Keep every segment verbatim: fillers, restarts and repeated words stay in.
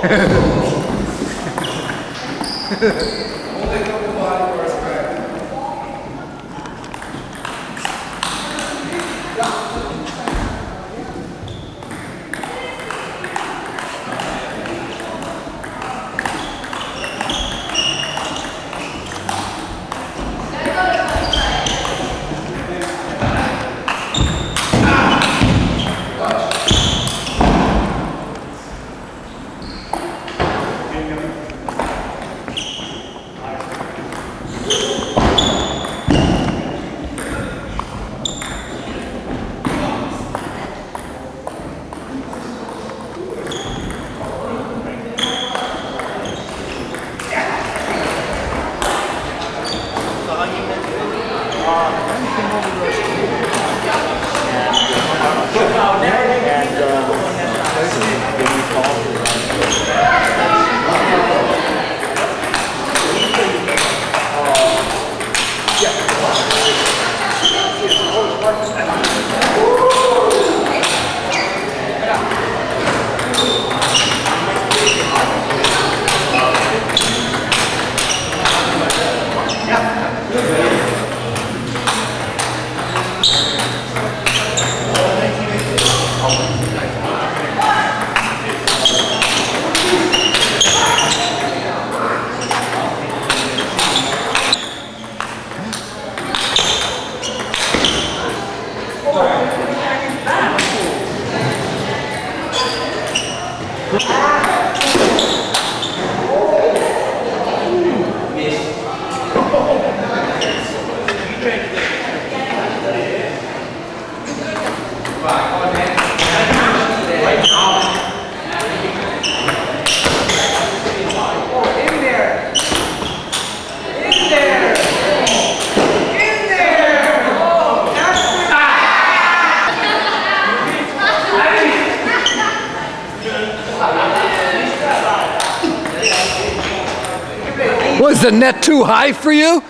Was the net too high for you?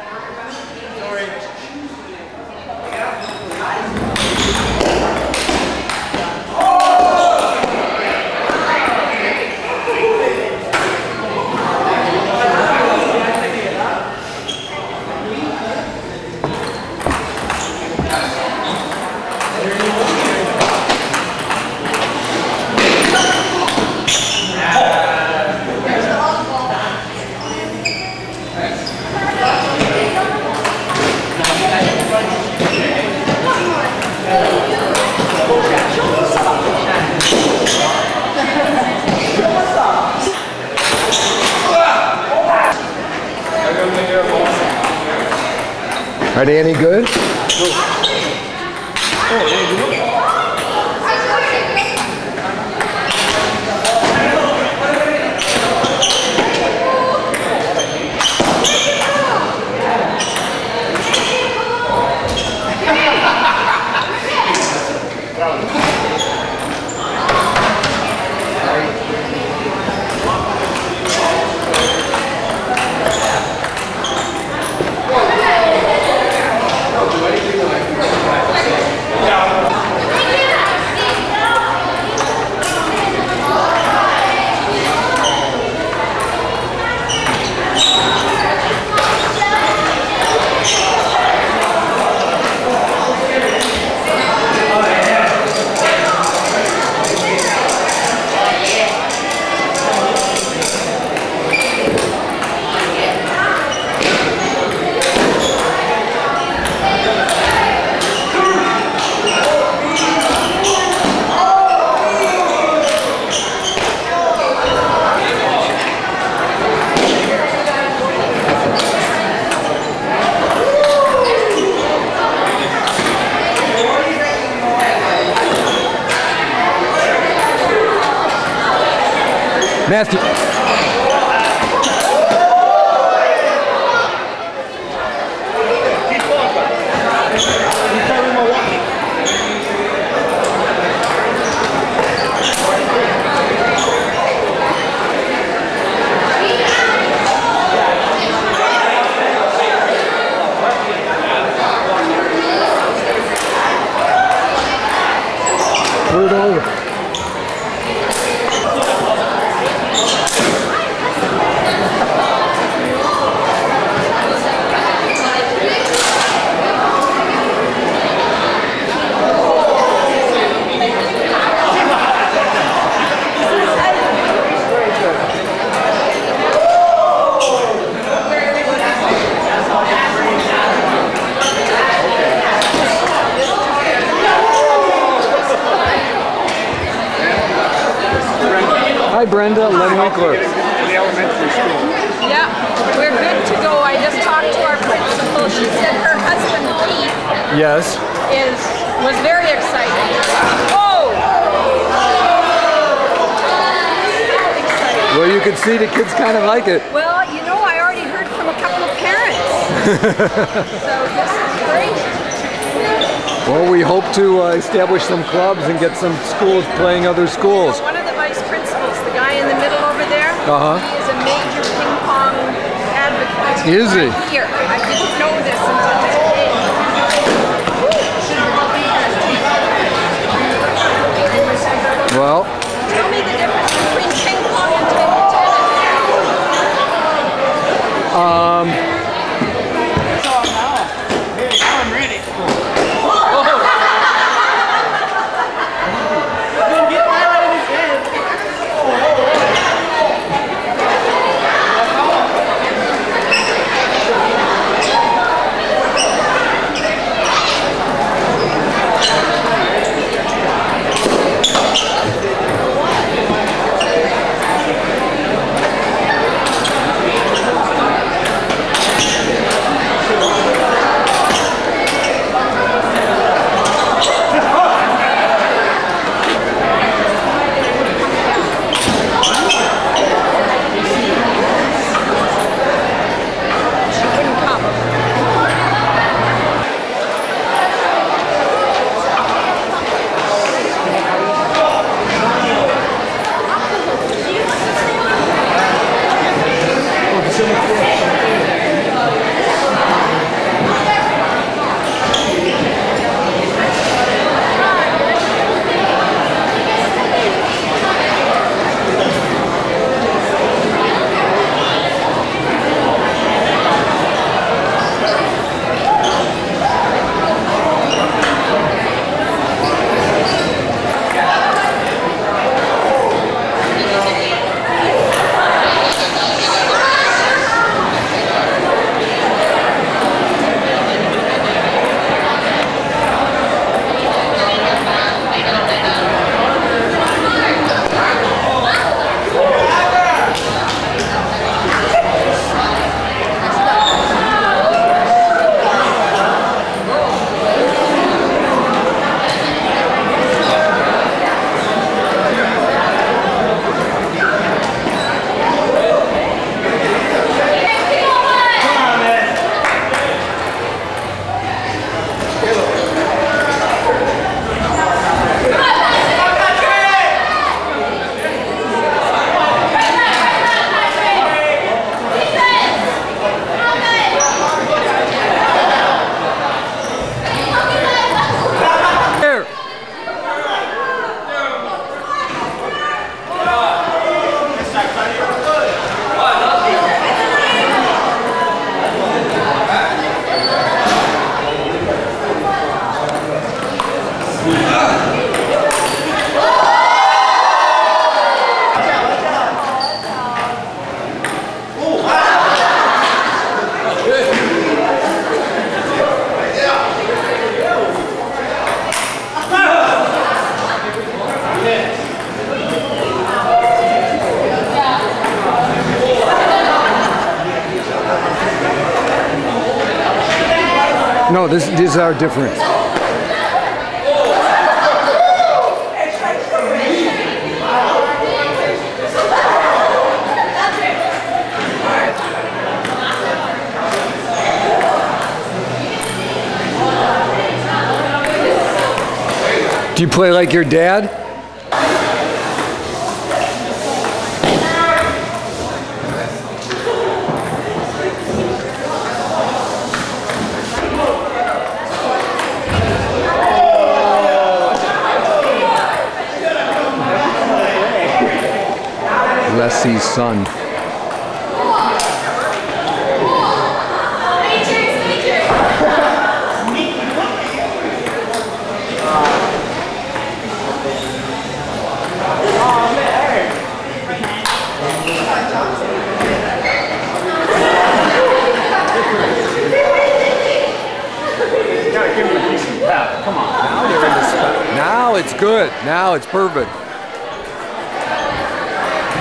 Are they any good? Matthew. Put it over. Hi, Brenda. Len Winkler. Yeah, we're good to go. I just talked to our principal. She said her husband, Keith, Yes. is was very excited. Oh! Well, you can see the kids kind of like it. Well, you know, I already heard from a couple of parents. So this is great. Well, we hope to uh, establish some clubs and get some schools playing other schools. One of the vice principals, the guy in the middle over there, Uh-huh. he is a major ping pong advocate. Is he? Right here. I didn't know this until today. Well, Tell me the difference between ping pong and table tennis. um, I'm ready. no, this, these are different. Do you play like your dad? Leslie's son. Come on, now you're in the spot. Now it's good. Now it's perfect.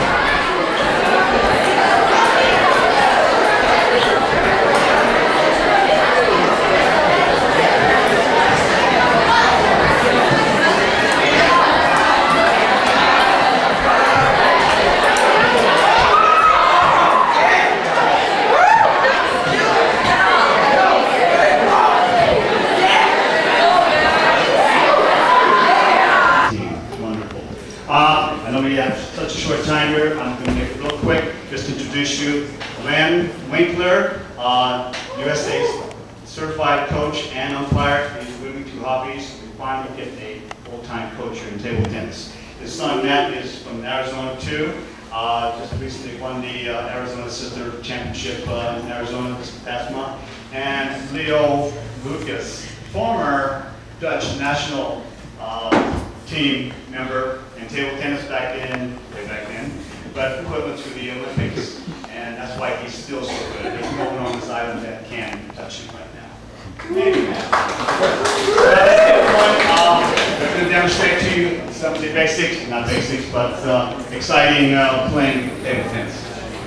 Uh, I know we have such a short time here. I'm going to make it real quick. Just introduce you, Len Winkler, uh, U S A certified coach and umpire. He's moving to hobbies. We finally get a full-time coach here in table tennis. His son Matt is from Arizona too. Uh, just recently won the uh, Arizona Sister Championship uh, in Arizona this past month. And Leo Lucas, former Dutch national uh, team member in table tennis back in, way back then, but equivalent to the Olympics. And that's why he's still so good. There's no one on this island that can touch him right now. Maybe Matt. That's it, everyone. Uh, we're going to demonstrate to you some of the basics, not basics, but uh, exciting uh, playing table tennis.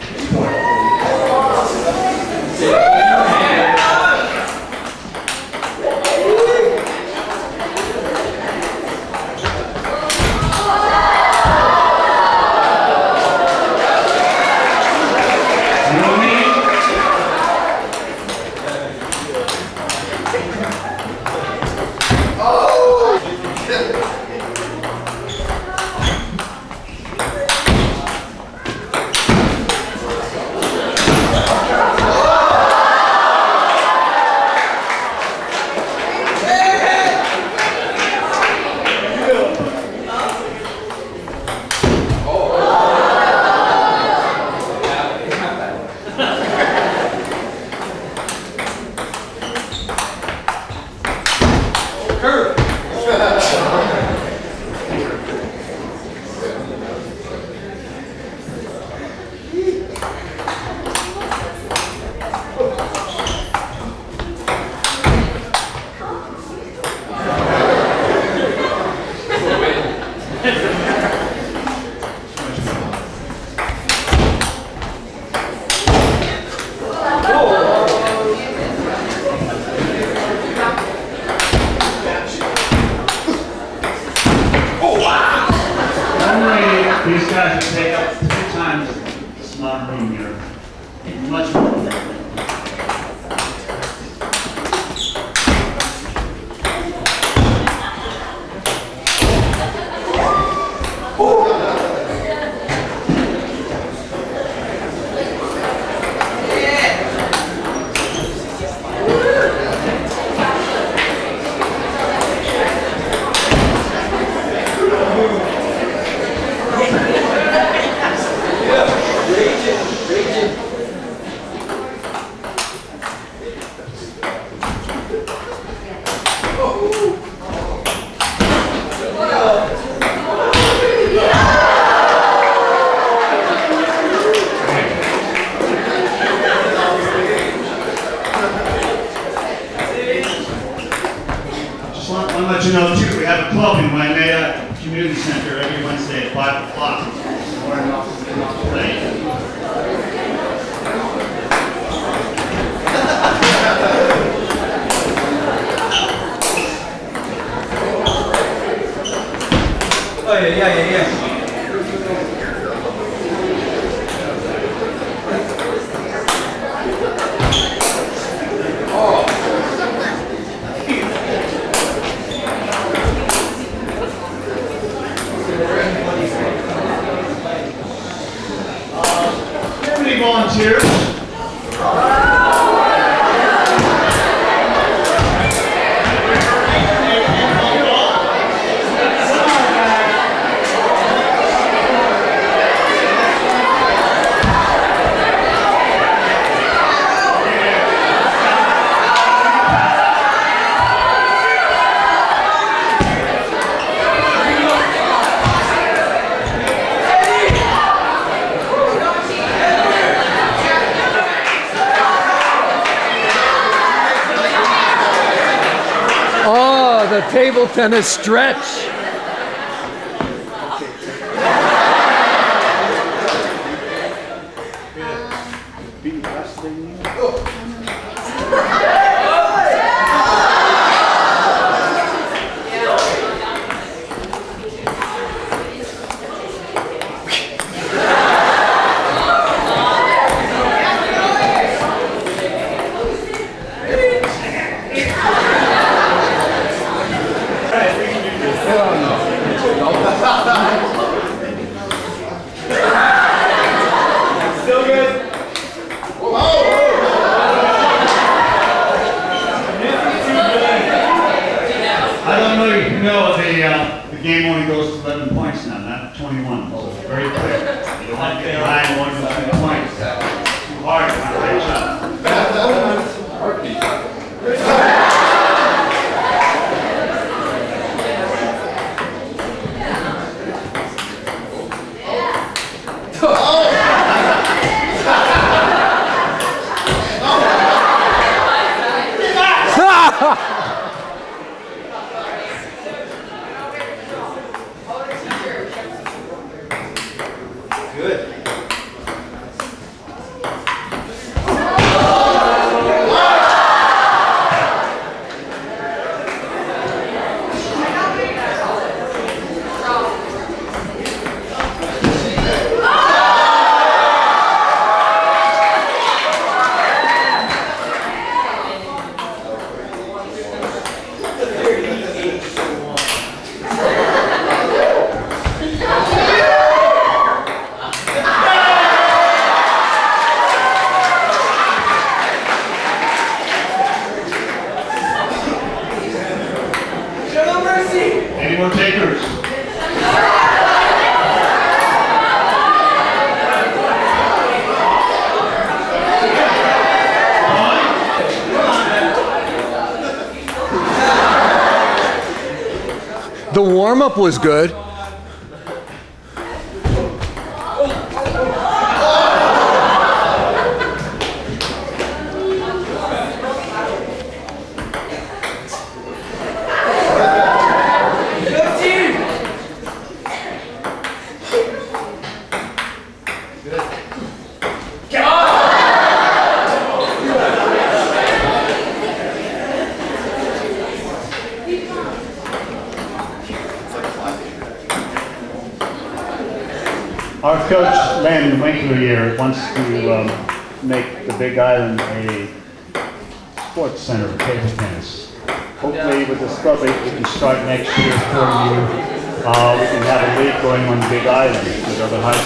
These guys will take up three times this amount of room here. Much more. I want to let you know too, we have a club in Waimea Community Center every Wednesday at five o'clock. More enough to play. Oh yeah, yeah, yeah, yeah. Volunteers. The table tennis stretch. Yeah. at twenty-one. So very quick. You don't want to get behind more than two points. Too hard. You want to reach up. Good. Any more takers? The warm-up was good. Our coach, Len Winkler here, wants to um, make the Big Island a sports center for table tennis. Hopefully with the scrub rate we can start next year for you. Uh, we can have a league going on the Big Island with other high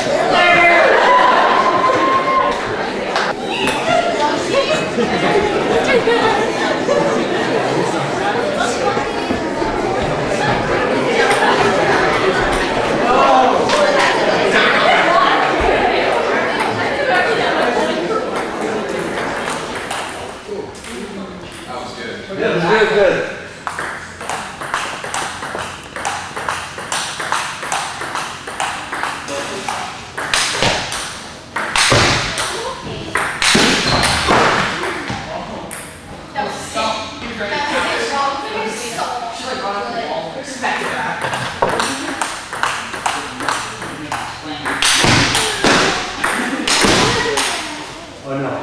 That was good, good. Oh no.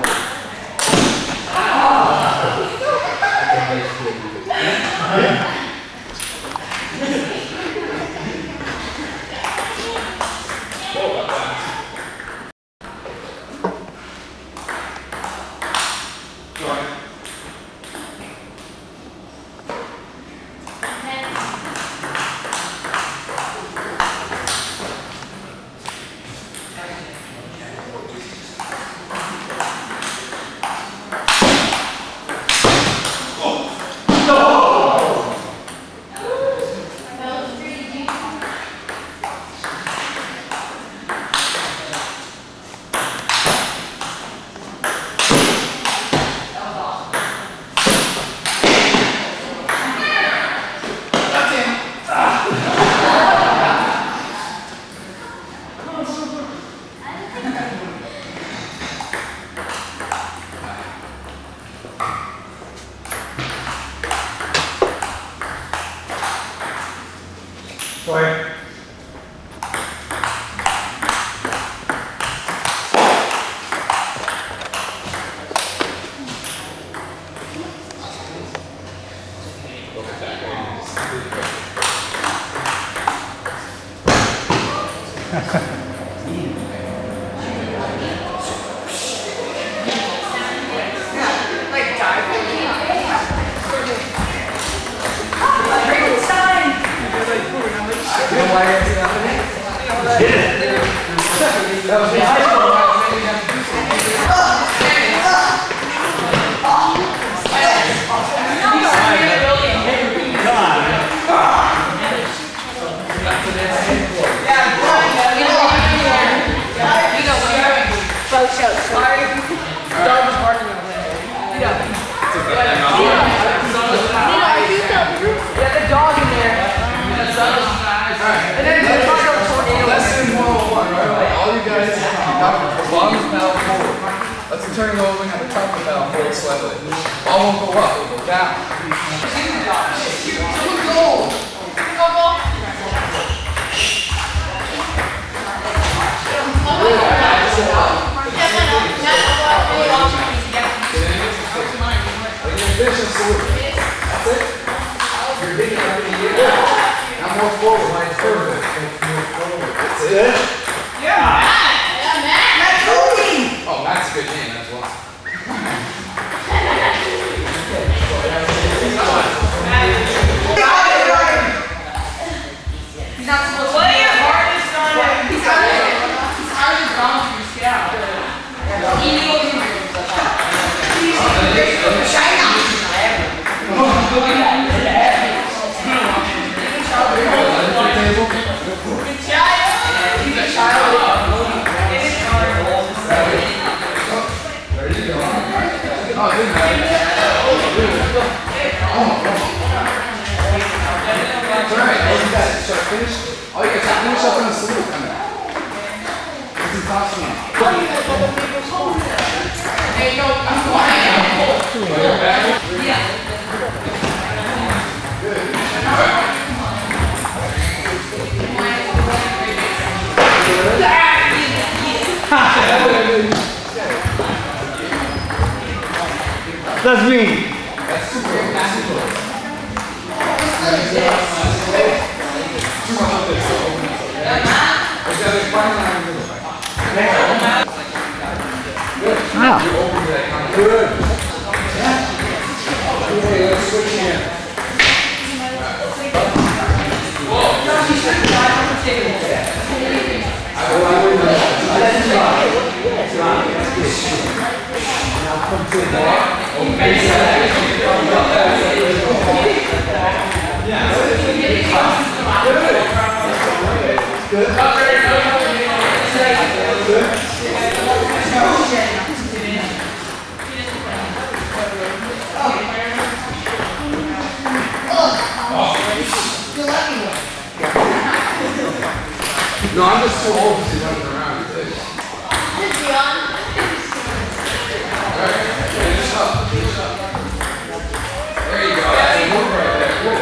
Sorry. Yeah. turn it over and have a tuck the bell hold slightly. Ball won't go up, it'll go down. That's it. You're hitting everything you Now more forward, mine's perfect. More forward. That's it. Yeah. Oh, that's a good name as well. He's not supposed to play your hardest on it. He's hardest gone to your scout. He knows you. China. Oh, you can finish up in the salute coming out. This is awesome. Hey, no, I'm flying. Yeah. That's me. That's super passive. Ah. Good. Okay, let's switch again. Good. No, I'm just so old because he's running around. Alright, finish up, finish up. There you go, that's a move right there. Good.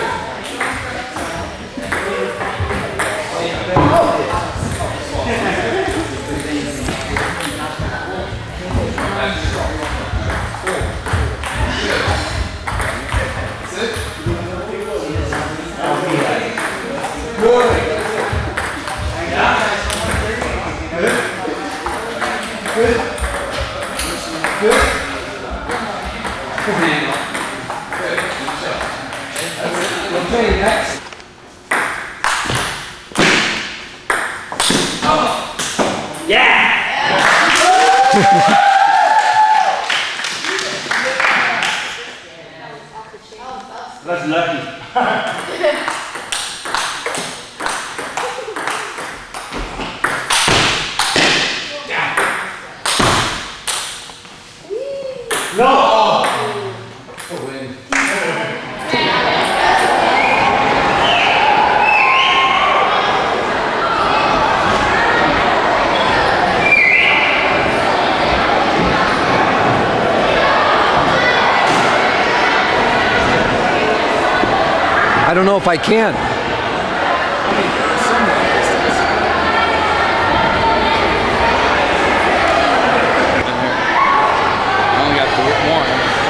That's it. Good. Good. Good. Good handle. Good. Good job. That's it. Okay, next. Oh. Yeah! That's lucky. No! A win. I don't know if I can. I only got the one.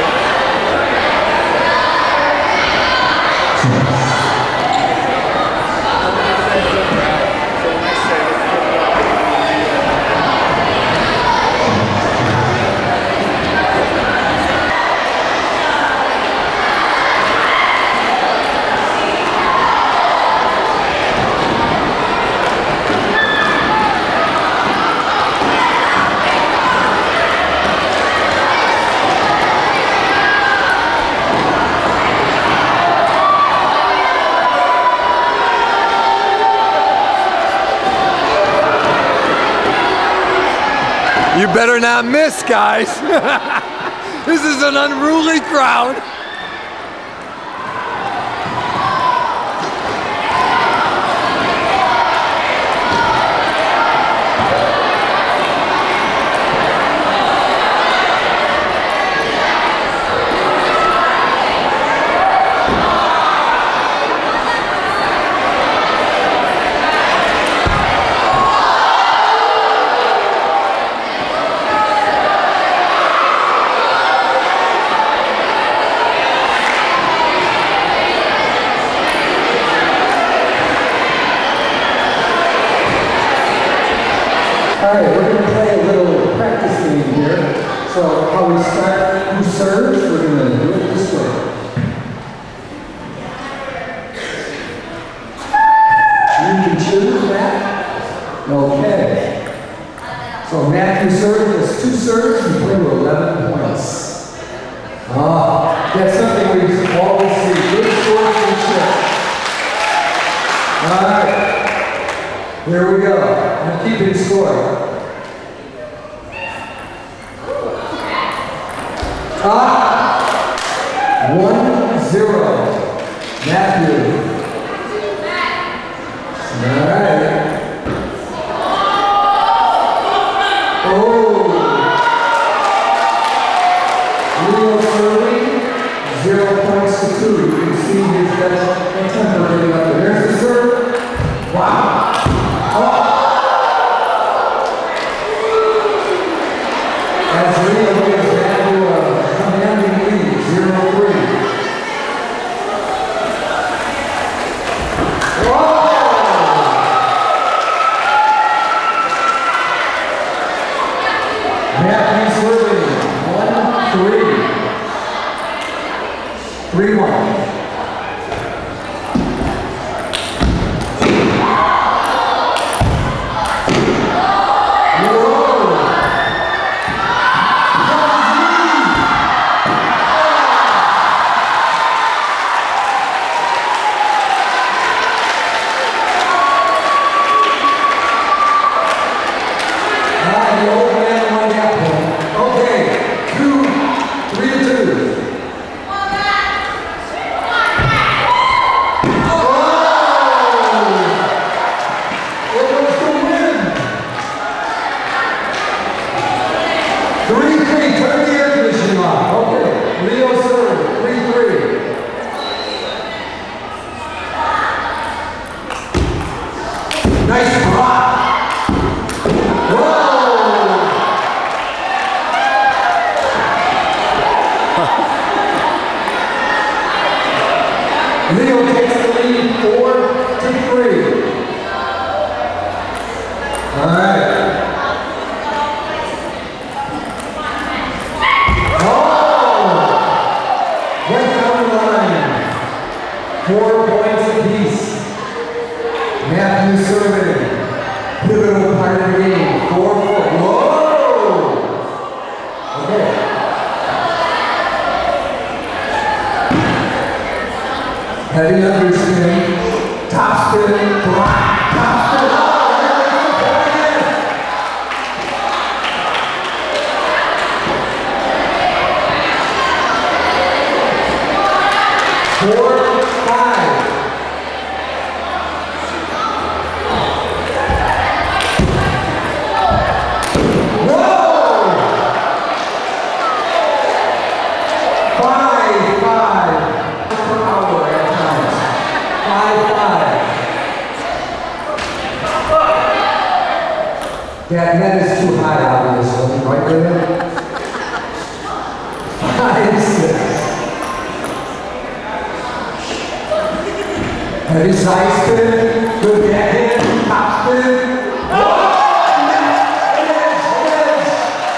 You better not miss, guys. This is an unruly crowd. right, we're going to play a little practice game here. So how we start, who serves, we're going to do it this way. You can choose, Matt. Okay. So Matthew serves, has two serves, and play with eleven points. Ah, that's something we always see. Good sportsmanship. All right. Here we go. I'm keeping score. Ah, one zero. Matthew. All right. Oh. Leo serving, zero points to two. You can see his best temper getting up there. There's the serve. Wow. As Leo gives Matthew a commanding lead, zero three. Whoa! Matthew serving, one three. three one. Leo takes the lead, four to three. All right. Oh! Right down the line. Four points apiece. Matthew serving. Pivotal part of the game. Four, four. Whoa! Okay. Heavy underspin, top spin, block, top spin, oh, there we go, four, five. Whoa! Five, five. Per hour at times. Five, five. That net is too high, obviously, right there? Five, six. Heavy side spin, good backhand, top spin. Oh! Edge, edge, edge.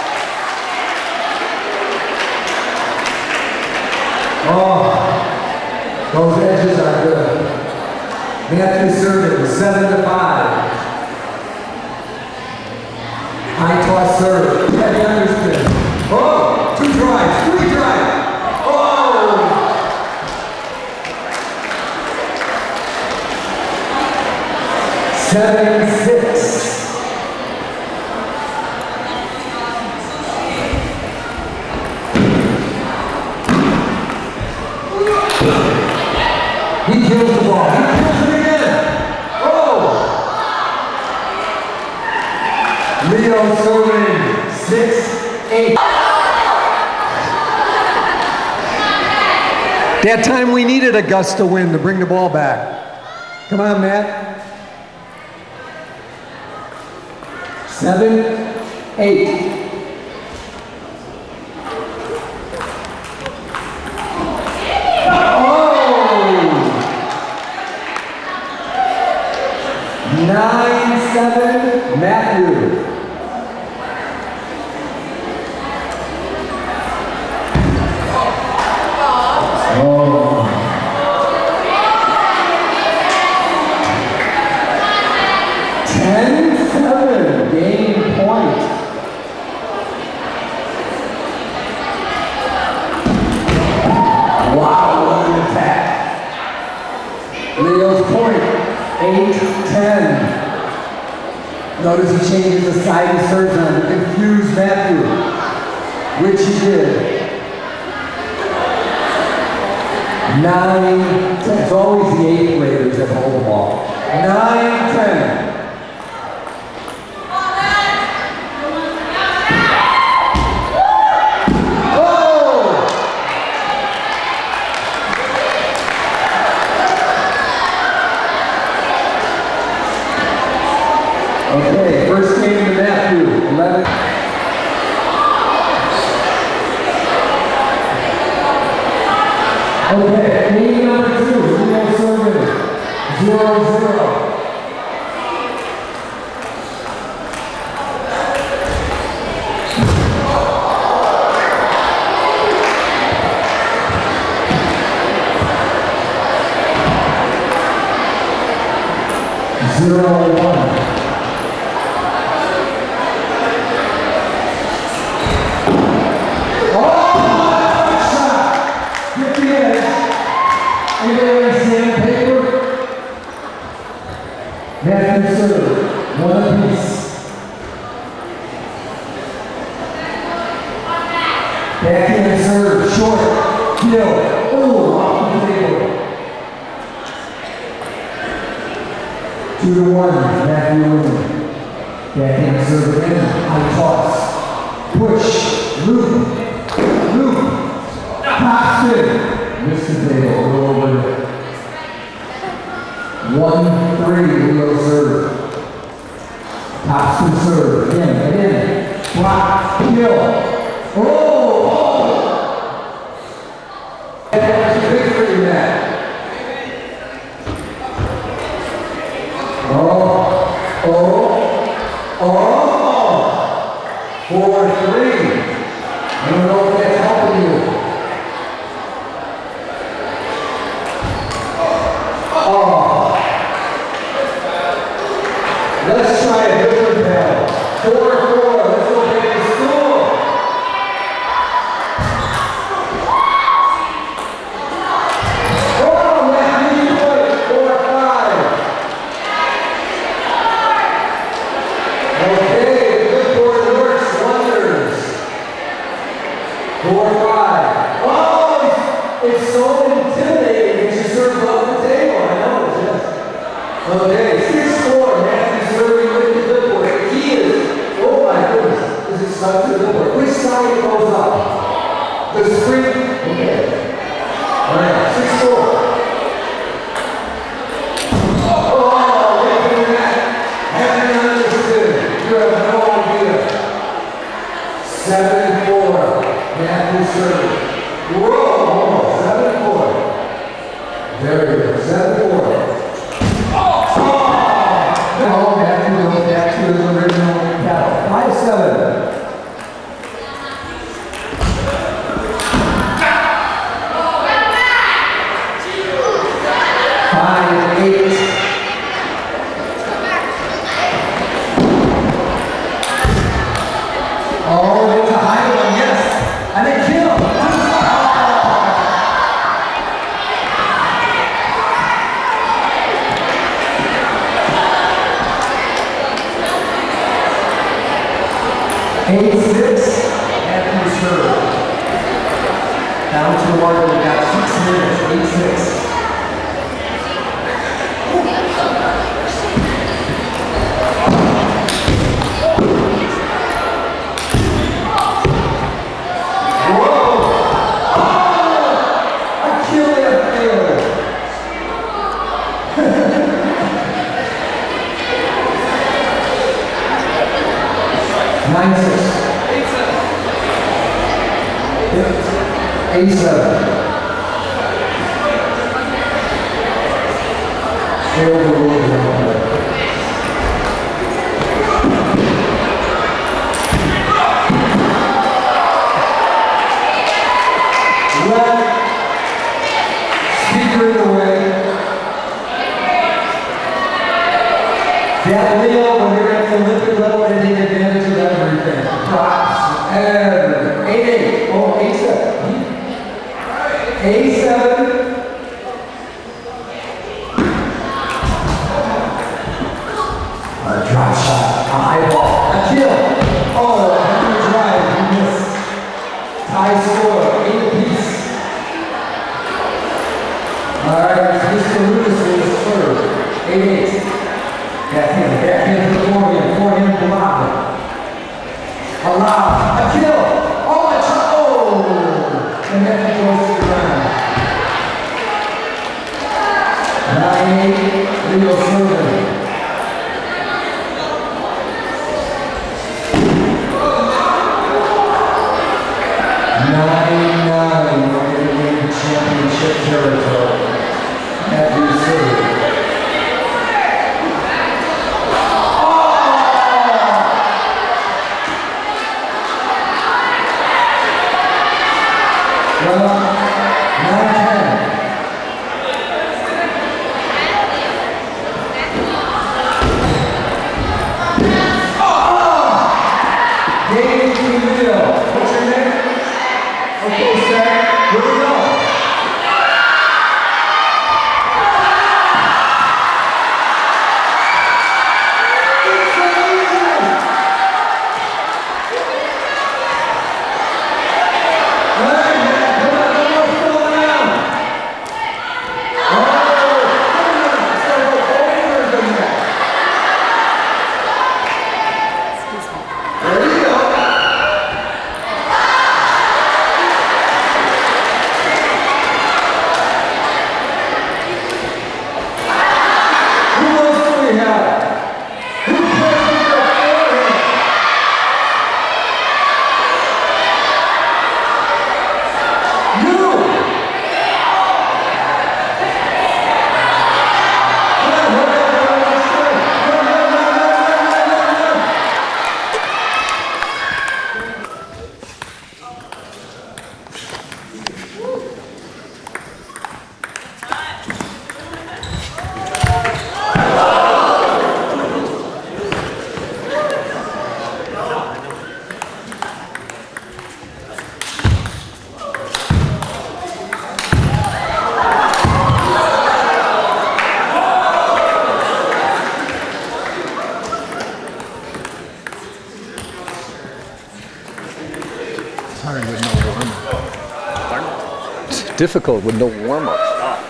Oh, those edges are good. Matthew serving, seven to five. High toss serve, heavy underspin. Oh, two drives, three drives. Oh! Seven, six. He kills the ball. He kills it again. Oh! Leo serving, six, eight. That time we needed a gust of wind to bring the ball back. Come on, Matt. Seven, eight. Nine, seven, Matthew. serving, game point. Wow, what an attack. Leo's point, eight ten. Notice he changes the side he serves on to confuse Matthew, which he did. nine ten. It's always the eighth graders that hold the ball. nine ten. Okay, first game to Matthew, eleven. Okay, game number two, Leo serving, zero zero. Zero one. Matthew serve, one apiece. Backhand serve, short, kill. Oh, off the table. Two to one, Matthew winning. Backhand serve again, high toss. Push, loop, loop, top spin. Miss the table, go over there. One, three, Leo serve. Top spin serve, again, again. Block, kill. Oh, oh! That's big for you, Matt. Oh, oh, oh! Four, three. I don't know if that's helping you. Let's try a different battle. Four, four. Let's go back to school. Oh, Matthew, four, five. Okay, the good board works wonders. Four, five. Oh, it's so intimidating that you serve off the table. I know it is. Okay, six, four. Serving with the clipboard. He is, oh my goodness, this is stuck to the clipboard. Which side goes up? The screen? Okay. Alright, six four. Oh, wait a minute. Haven't understood. You have no idea. seven four. Matthew serving. Whoa, almost. seven four. Very good. seven four. Oh, Matthew goes back to his original battle. five seven. five eight. Oh, it's a high one, yes. And a kill. Eight six, Matthew serve. Down to the marker, we got six minutes, eight six. Whoa! Oh! I killed that failure. Nine six. Eight seven. Failed the rules down there. Left. Speaker in the way. That Leo, when you're at the Olympic level, high ball. A kill. Oh, a good drive. He missed. Tie score, eight apiece. All right, Mister Lucas is third. Eight eight. Backhand, backhand to the forehand. Forehand to Lava. Allow. A kill. Oh, a try. Oh! And then it goes to the ground. nine eight. Leo serving. nine nine, we're in championship territory. Matthew City. Well, nine ten. Oh! Game to Leo. What's your name? Okay, sir, here we go. It's amazing! All right, man, come on, no more fooling around. Oh, it's gonna go over the net. There you go. Difficult with no warm-up.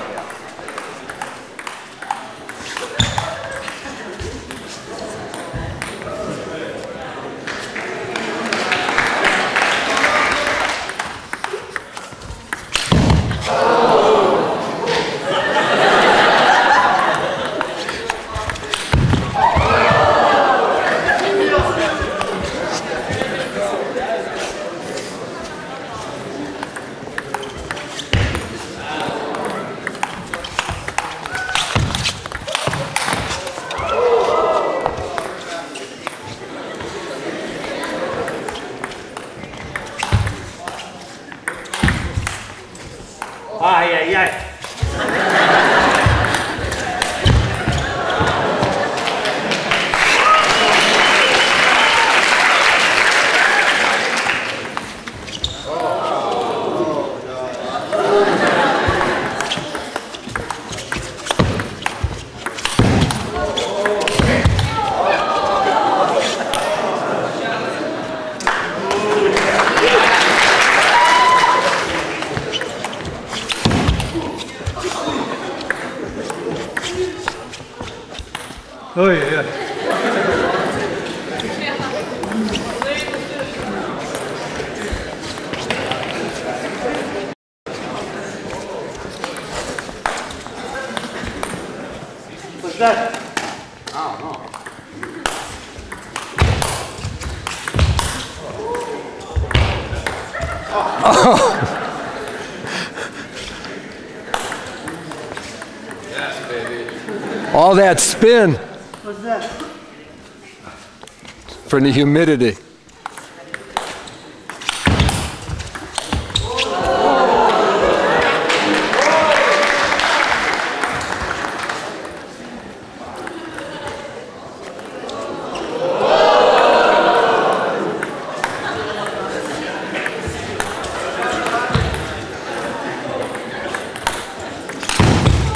Ay, ay, ay. Oh yeah, yeah. What's that? I don't know. Yes, baby. All that spin What's that? from the humidity.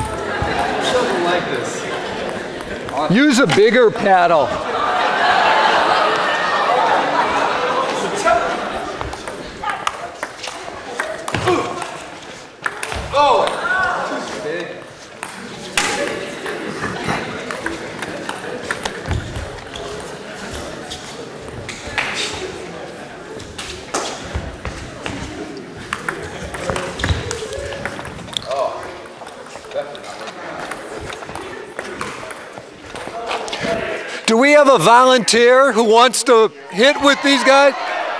Use a bigger paddle. have a volunteer who wants to hit with these guys?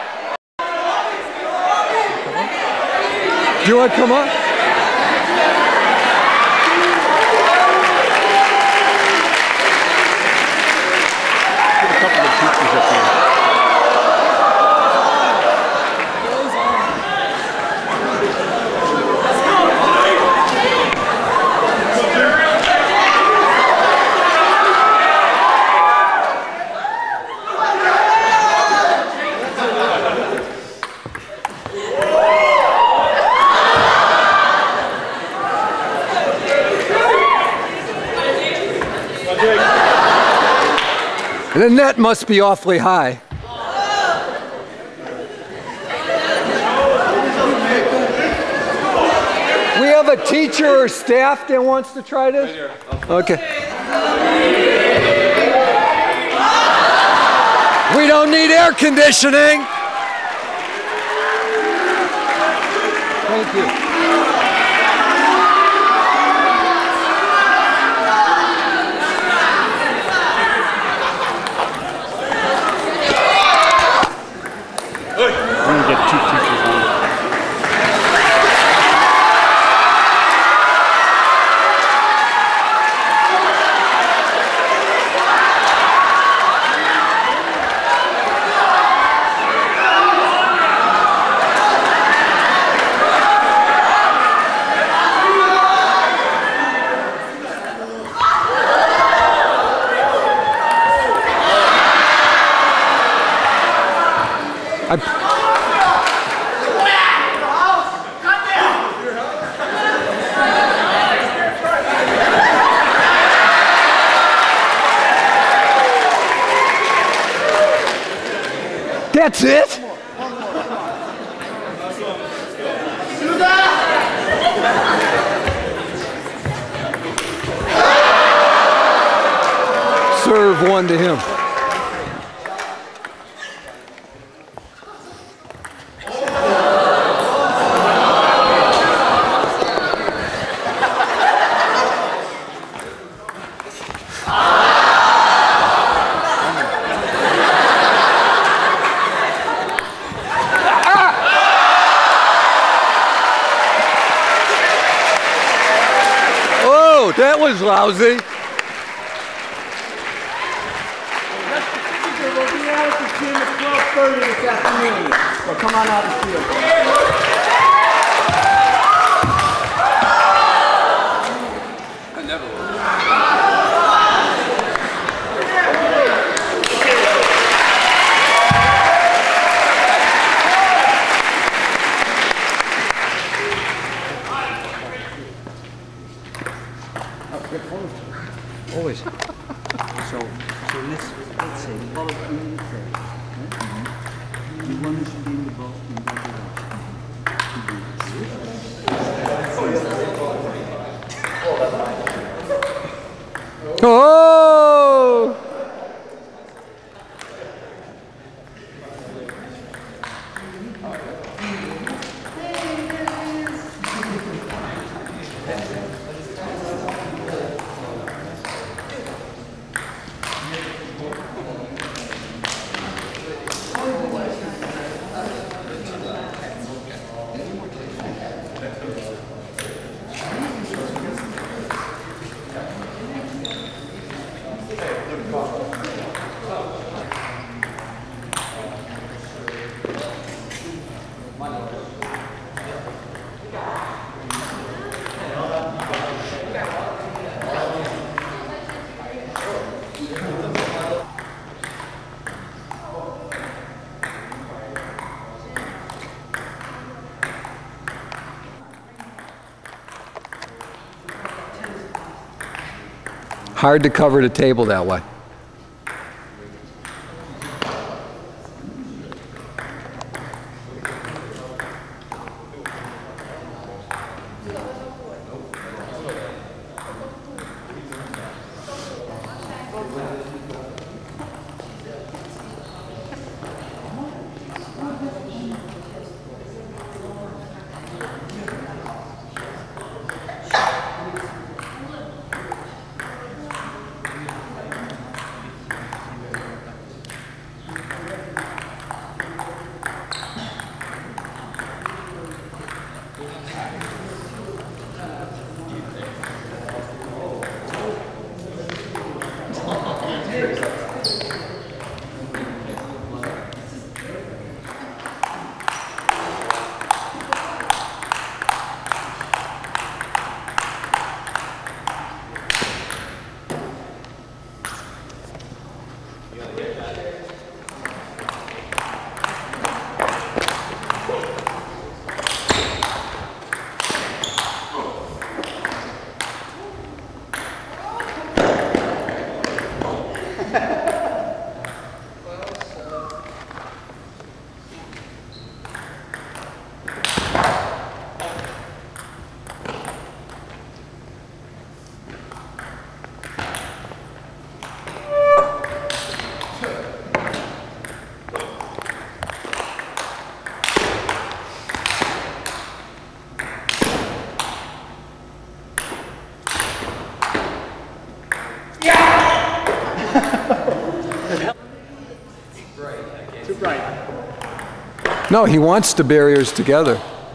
Do you want to come up? Get a couple of teachers up here. The net must be awfully high. We have a teacher or staff that wants to try this? Okay. We don't need air conditioning. Thank you. Get two teachers on. I That's it? Serve one to him. That was lousy. We'll be out at the gym at twelve thirty this afternoon. So come on out and see us. I never will. Always. So, so let's, let's say, the ball is in the third. Right? You want to be in the ball in the direction. Oh! Hard to cover the table that way. Too bright. No, he wants the barriers together.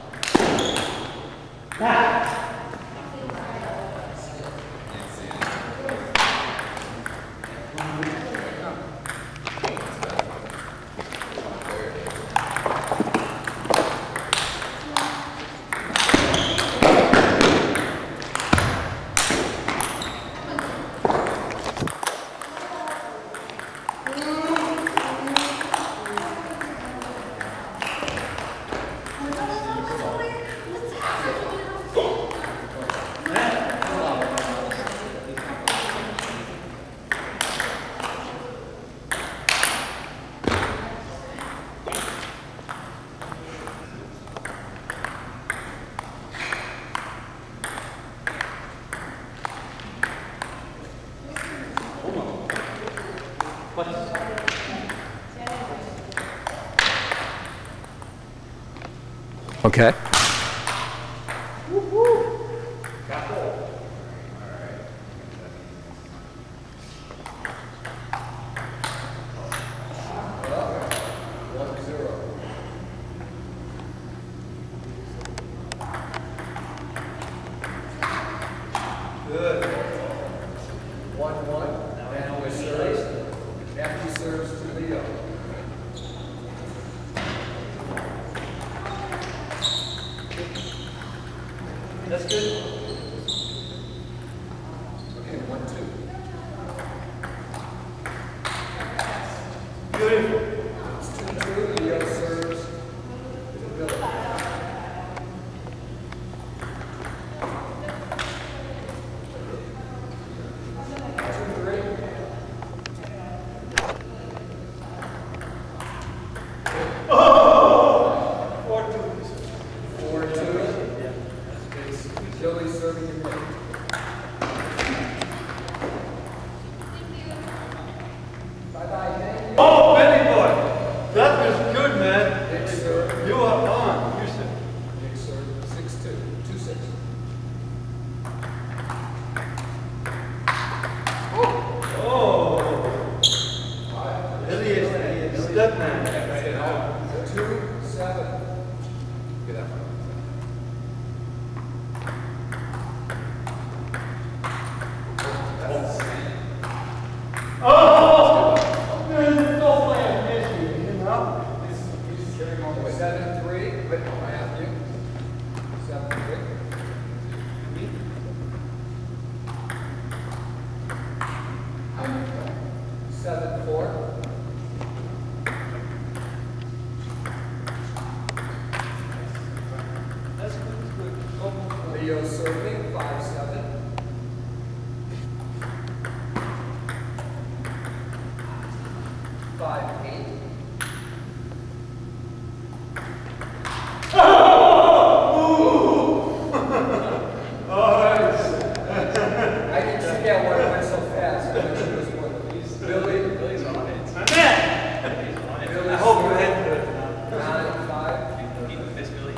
Okay. Good. One, one. And we serve. Matthew serves to Leo. That's good. Okay, one, two. Beautiful. It's two, two. Leo serves to Billy. Leo serving, five, seven. Five, eight. I didn't see that one, it went so fast. Billy, Billy's on it. I'm in. He's on it. Billy's I hope you're in good. Nine, five. Keep with this, Billy.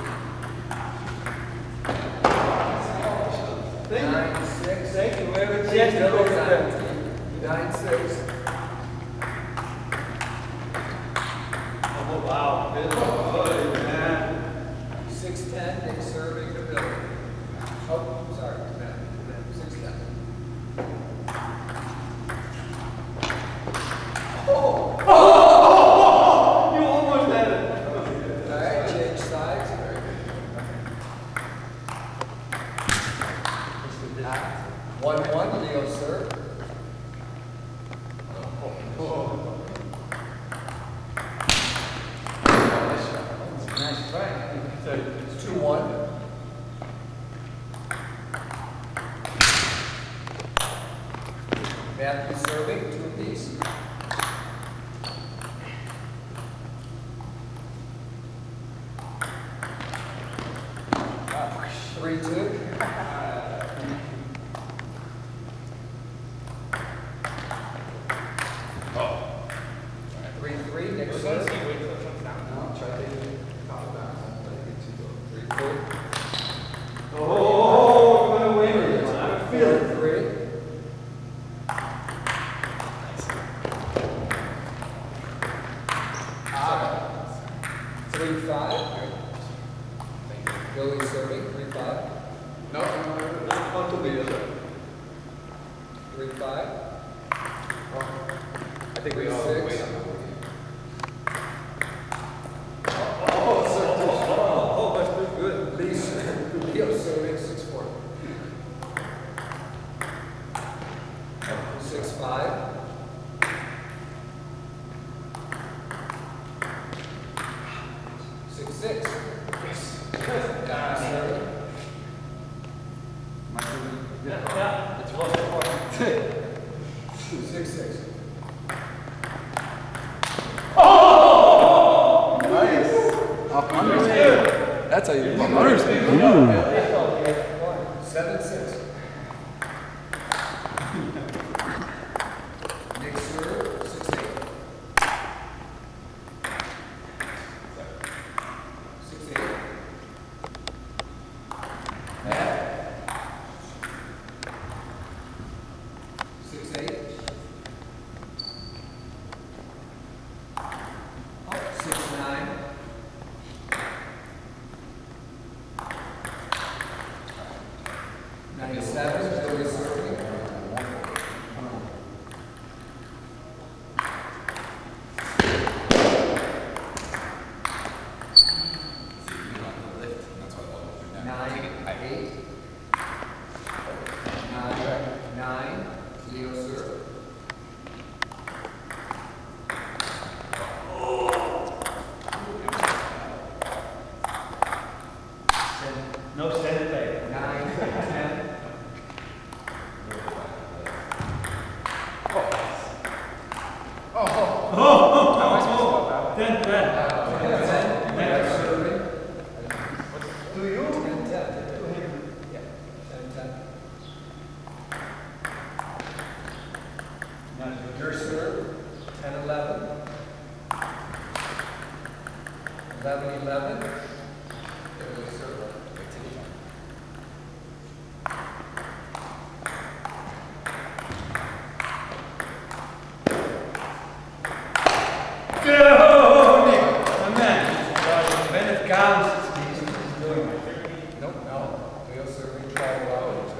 Nine, six. Thank you. We have a chance to go to that. Nine, six. Oh, wow. Billy. Man. Six, ten. Nick serving to Billy. Oh, sorry. Six, ten. Oh! Oh! You almost had it. All right, change sides. One, one, Leo serve. Oh. Nice try. It's two, one. Matthew serving, two apiece. Three, two. Three, three, Nick serve. No, try to top it down. Three, four. Oh, I'm going to win it. I feel it. Three. three five. Billy serving, three five. No, no, no, not on to the other. three five. I think we Three all six. wait on that one. Oh, that's pretty good. Leo, Leo serving, six four. Six five. Six six. Yes. Down serving. Yeah, it's one point. Six six. That's how you do it. Seven six. Next serve, six eight. Six eight. Matt. Six eight. Six nine. Ninety-seven, Billy serving. Nine, eight. Nine, nine, Leo serve. No standing play. Nine, ten. Ten, ten. Your serve, ten eleven. eleven eleven. Your serve. Nope, no. Leo serving twelve hours.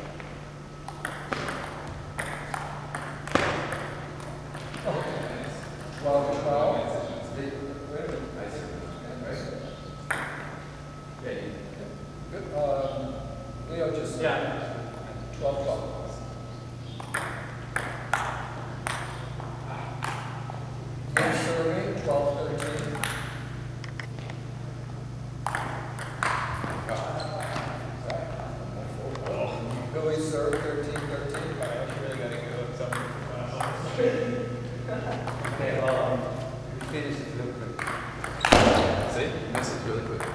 twelve to twelve. Good. Um, Leo just. Yeah. twelve twelve. Leo serving twelve thirteen. Billy serve thirteen thirteen. Okay, well, um, we finish it real quick. See? This is really quick.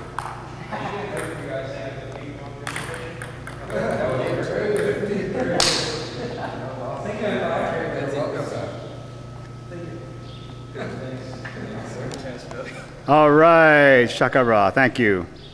All right, Shakara, thank you.